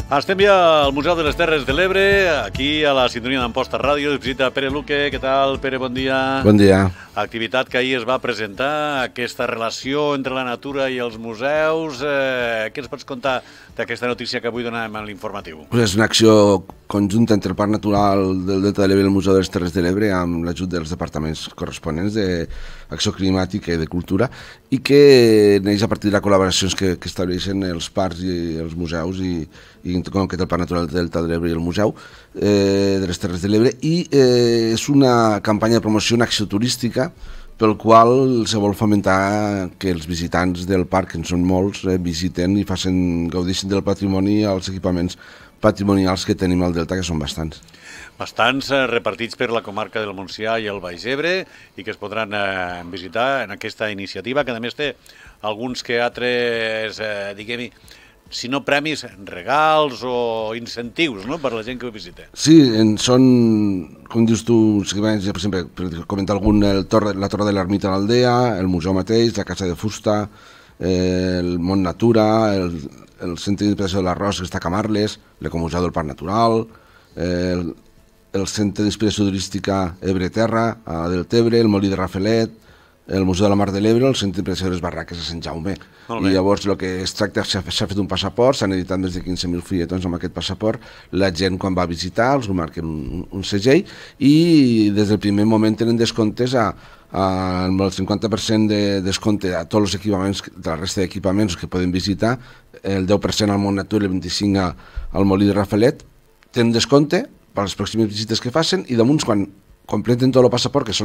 Estem ja al Museu de les Terres de l'Ebre, aquí a la sintonia d'Amposta Ràdio. Ens visita Pere Luque. Què tal, Pere? Bon dia. Bon dia. Activitat que ahir es va presentar, aquesta relació entre la natura i els museus. Què ens pots contar d'aquesta notícia que avui donàvem en l'informatiu? És una acció conjunta entre el Parc Natural del Delta de l'Ebre i el Museu de les Terres de l'Ebre amb l'ajut dels departaments corresponents d'Acció Climàtica i de Cultura i que neix a partir de col·laboracions que estableixen els parcs i els museus i en concret el Parc Natural del Delta de l'Ebre i el Museu de les Terres de l'Ebre i és una campanya de promoció, una acció turística pel qual se vol fomentar que els visitants del parc, que en són molts, visiten i gaudeixin del patrimoni i els equipaments patrimonials que tenim al Delta, que són bastants. Bastants repartits per la comarca del Montsià i el Baix Ebre i que es podran visitar en aquesta iniciativa, que a més té alguns que altres, diguem-hi, si no premis, regals o incentius, no?, per la gent que ho visita. Sí, són, com dius tu, per exemple, per comentar algun, la Torre de l'Ermita a l'Aldea, el museu mateix, la Casa de Fusta, el Mont Natura, el Centre d'Interpretació de l'Arròs, que està a Camarles, l'Ecomuseu del Parc Natural, el Centre d'Inspiració Turística Ebre Terra, a Deltebre, el Molí de Rafelet, el Museu de la Mar de l'Ebre, el Centre d'Impressió de les Barraques a Sant Jaume. I llavors el que es tracta, s'ha fet un passaport, s'han editat més de 15.000 fulletons amb aquest passaport, la gent quan va visitar els ho marquen un segell i des del primer moment tenen descomptes amb el 50% de descompte a tots els equipaments, de la resta d'equipaments que poden visitar, el 10% al Mont Natura i el 25% al Molí de Rafelet, tenen descompte per les pròximes visites que facin i damunt quan completen tot el passaport, que són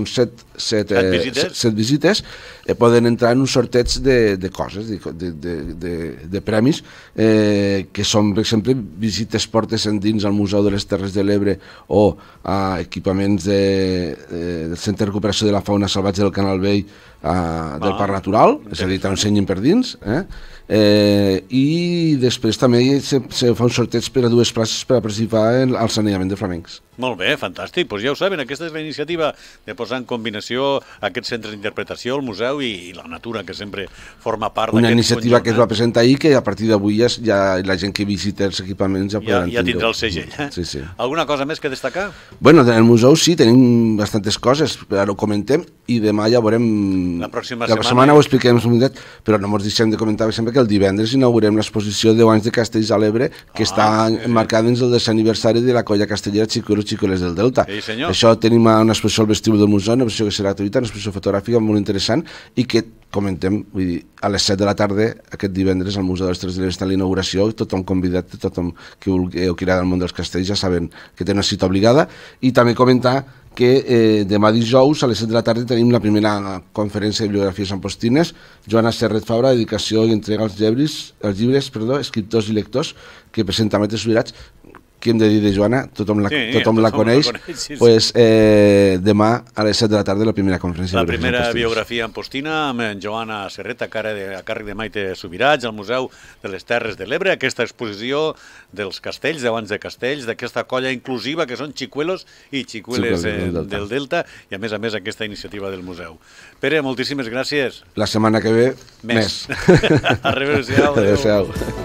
7 visites, poden entrar en un sorteig de coses, de premis, que són, per exemple, visites portes endins al Museu de les Terres de l'Ebre o a equipaments del Centre de Recuperació de la Fauna Salvatge del Canal Vell del Parc Natural, és a dir, t'ensenyen per dins, i després també se fa un sorteig per a 2 places per a participar al saneament de flamencs. Molt bé, fantàstic. Doncs ja ho saben, aquesta és la iniciativa de posar en combinació aquests centres d'interpretació, el museu i la natura, que sempre forma part d'aquest conjunt. Una iniciativa que es va presentar ahir, que a partir d'avui ja la gent que visita els equipaments ja tindrà el segell. Sí. Alguna cosa més que destacar? Bueno, en el museu sí, tenim bastantes coses, ara ho comentem, i demà ja veurem... La pròxima setmana ho expliquem un minutet, però no ens deixem de comentar sempre que el divendres inaugurem l'exposició 10 anys de Castells a l'Ebre, que està marcada dins el 10è aniversari de la colla castellera Xicoles del Delta. Sí, senyor. Això tenim una exposició al vestíbul del museu, una exposició que serà gratuïta, una exposició fotogràfica molt interessant i que comentem, vull dir, a les 7 de la tarda aquest divendres al Museu de les Terres de l'Ebre està l'inauguració, tothom convidat, tothom que vulgui o que irà del món dels castells ja saben que té una cita obligada, i també comentar que demà dijous a les 7 de la tarda tenim la primera conferència de bibliografies ampostines, Joana Serret Fabra, dedicació i entrega als llibres, escriptors i lectors, que presenta Metres Sobirats. Què hem de dir de Joana? Tothom la coneix. Pues, demà a les 7 de la tarda la primera conferència. La primera biografia ampostina amb en Joana Serret a càrrec de Maite Subirats al Museu de les Terres de l'Ebre. Aquesta exposició dels castells, 10 anys de castells, d'aquesta colla inclusiva que són xicuelos i xicueles del Delta i a més aquesta iniciativa del museu. Pere, moltíssimes gràcies. La setmana que ve, més. Adéu-siau. Adéu-siau.